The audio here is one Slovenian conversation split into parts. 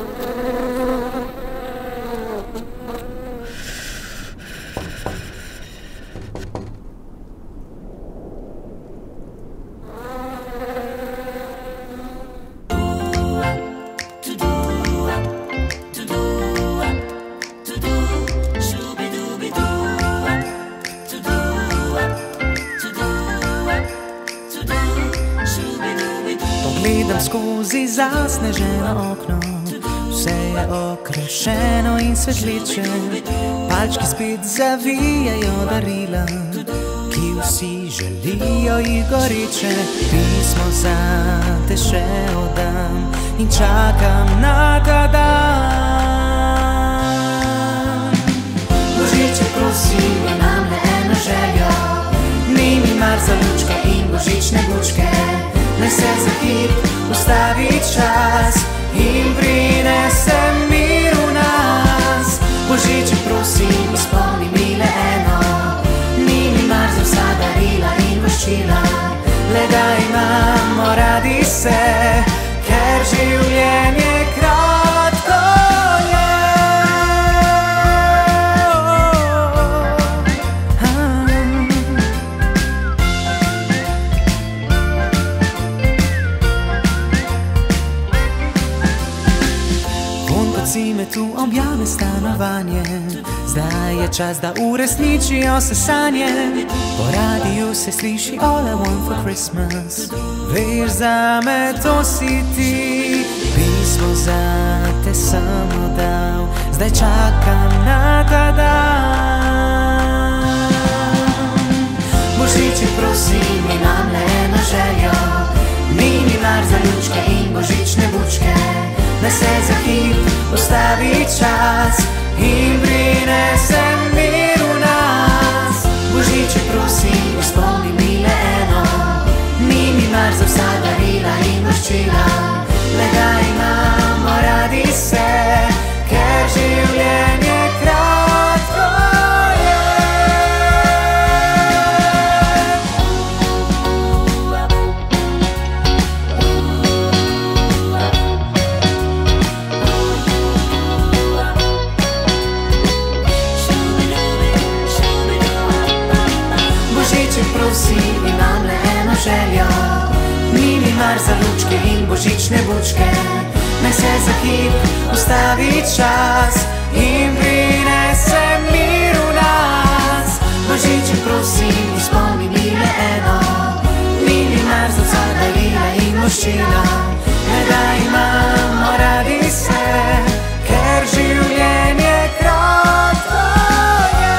Gledam skozi zasneženo okno, vse je okrašeno in svetleče. Palčki spet zavijajo darila, ki vsi želijo jih goreče. Pismo zate še oddam in čakam na ta dan. Božiček, prosim, imam le eno željo, ni mi mar za lučke in božične bučke. Naj se za hip ustavi čas in prinese mir v nas. Božiček, prosim, izpolni mi le eno, ni mi mar za vsa darila in voščila, le da imamo radi se, ker življenje kratko je. Cime tu objame stanovanje, zdaj je čas, da uresničijo se sanje. Po radiju se sliši All I Want for Christmas, veš, zame to si ti. Pismo zate sem oddal, zdaj čakam na ta dan. Božiček, prosim, imam le eno željo, ni mi mar za lučke in božične bučke. Naj se za hip ustavi čas in prinese mir v nas. Božiček, prosim, izpolni mi le eno, ni mi mar za vsa darila in voščila, le da imamo radi se, ker življenje kratko je. Prosim, imam le eno željo, ni mi mar za lučke in božične bučke. Naj se za hip ustavi čas in prinese mir v nas. Božiček, prosim, izpolni mi le eno, ni mi mar za vsa darila in voščila, le da imamo radi se, ker življenje kratko je.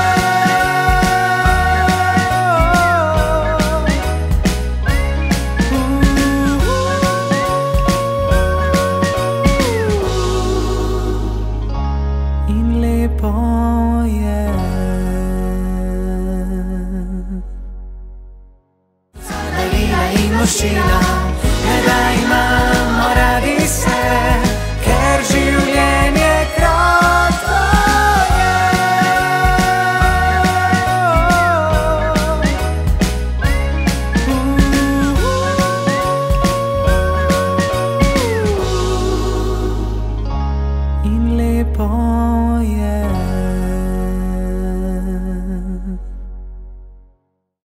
Darila in voščila, le da imam